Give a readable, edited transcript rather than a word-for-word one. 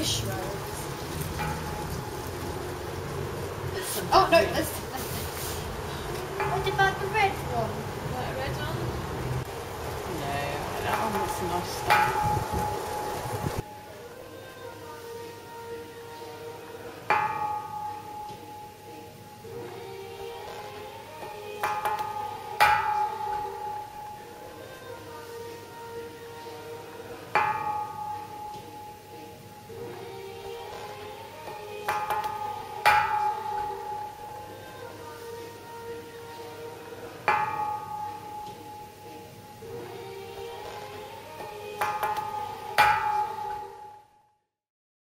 fish rolls. Oh no, that's... What about the red one? Is that a red one? No, that one was nice stuff.